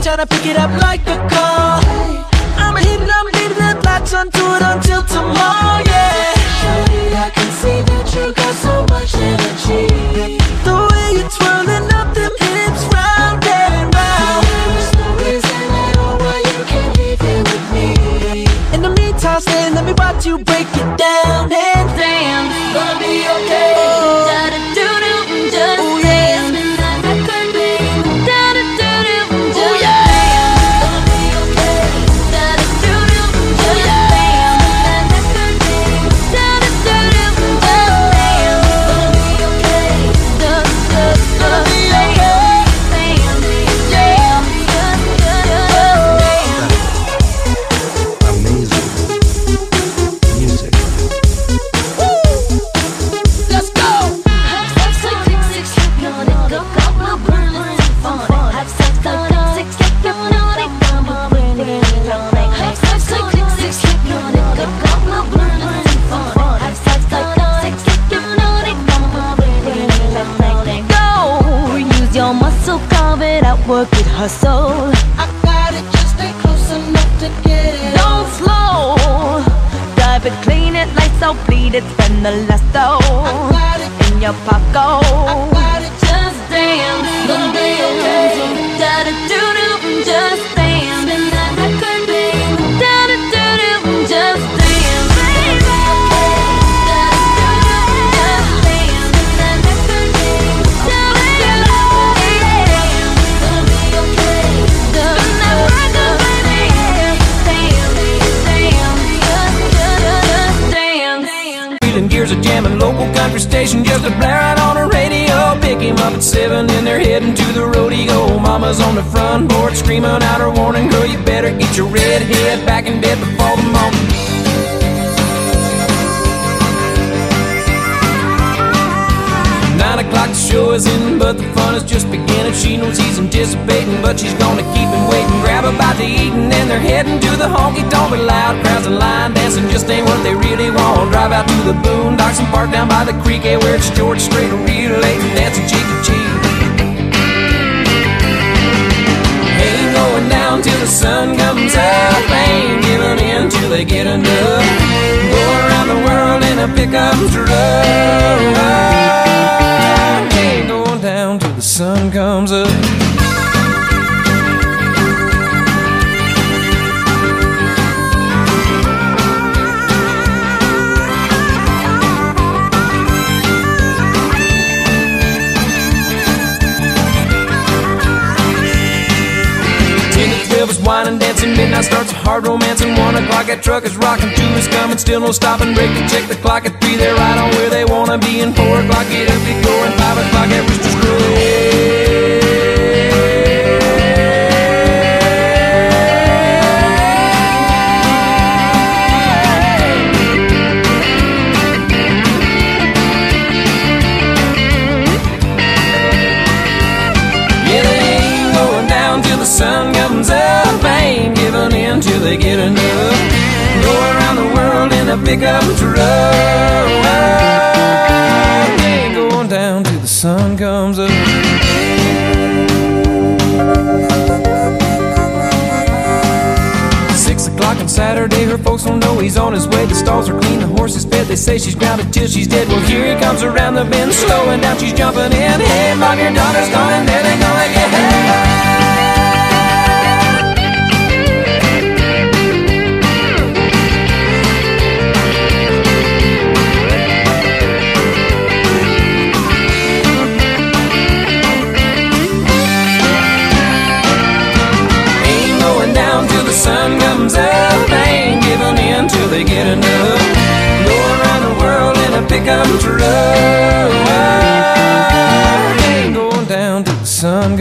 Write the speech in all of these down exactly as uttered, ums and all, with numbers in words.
tryna pick it up like a call. I'ma hit it, I'm leaving the lights on, do it until tomorrow, yeah. Shawty, I can see that you got so much energy. The way you're twirling up them hips round and round. There's no reason at all why you can't leave here with me. In the meantime, stay, let me watch you break it down. And damn, gonna be okay. Oh. Da-da-doo-doo, just ooh, yeah. Dance. Work it, hustle. I got it, just stay close enough to get it. Don't slow, dive it, clean it, lights out, bleed it, spend the last dough. I got it in your pocket. I got it, just dance, gonna be okay. Da da do do, just dance. Spin that record, babe. Da da do do, just dance. Gears are jamming, local country station just a blare out on the radio. Pick him up at seven and they're heading to the rodeo. Mama's on the front porch screaming out her warning, girl, you better get your red head back in bed before the morning. Nine o'clock, the show is in, but the fun is just beginning. She knows he's anticipating, but she's gonna keep him waiting. Grab a bite to eat and then they're heading to the honky tonk. But loud crowds and line dancing just ain't what they really want. Drive out to the boondocks and park down by the creek, eh, where it's George Strait, real late and dancing cheek to cheek. Ain't going down till the sun comes up, ain't giving in till they get enough. Go around the world in a pickup truck. Down till the sun comes up. Ten to twelve is wine and dancing, midnight starts a hard romance, and one o'clock that truck is rocking, two is coming, still no stopping, break to check the clock, at three they're right on where they wanna be, and four o'clock get up, get going, five o'clock that rooster's crowing. Sun comes up, ain't giving in till they get enough. Go around the world in a pickup truck. Ain't going down till the sun comes up. Six o'clock on Saturday, her folks don't know he's on his way. The stalls are clean, the horse is fed, they say she's grounded till she's dead. Well, here he comes around the bend, slowing down, she's jumping in. Hey, mom, your daughter's coming, then they're gonna get hey. Sun comes up, ain't giving in till they get enough. Go around the world in a pickup truck. Ain't going down till the sun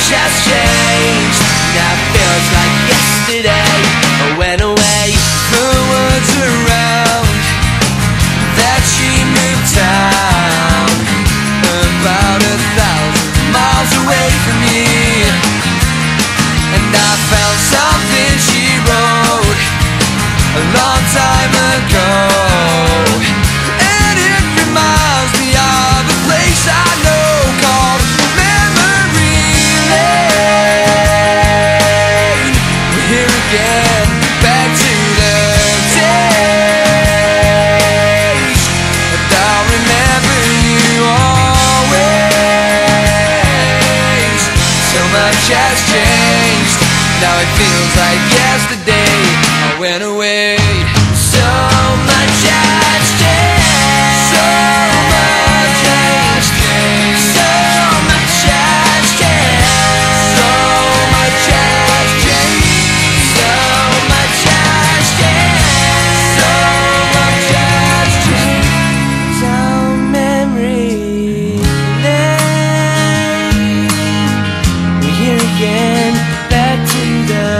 has changed. Now it feels like yesterday I went away. The words around that she moved town, about a thousand miles away from me. And I found something she wrote a long time ago, and it reminds me of a place I know called Memory Lane. We're here again, back to the days, and I'll remember you always. So much has changed, now it feels like yesterday I went away. So much has changed, so much has changed, so much has changed, so much has changed, so much has changed, so much has changed. Down memory lane, we're here again, back to the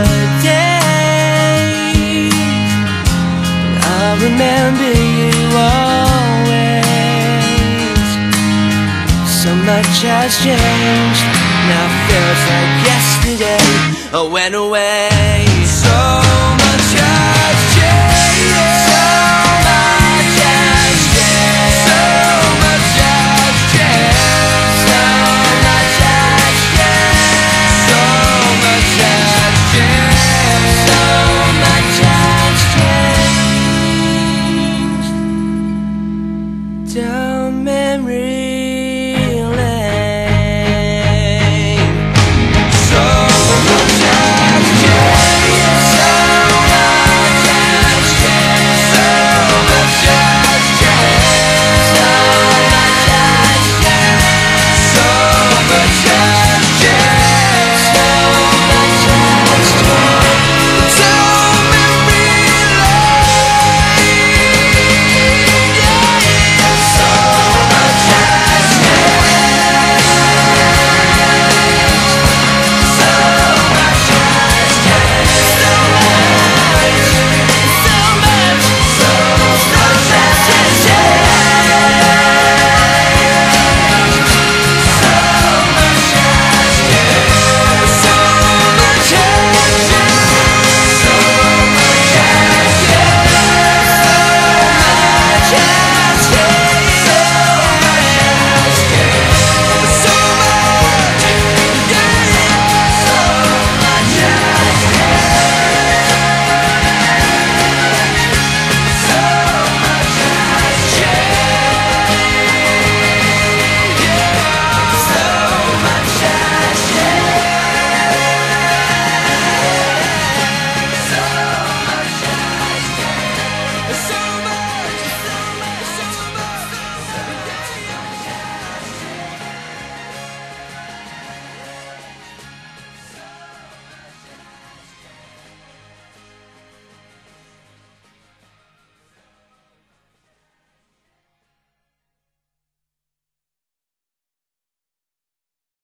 days. I'll remember you always. So much has changed, now it feels like yesterday I went away. So much has changed, so much has changed, so much has changed, so much has changed, so much has changed, so much has changed. Down memory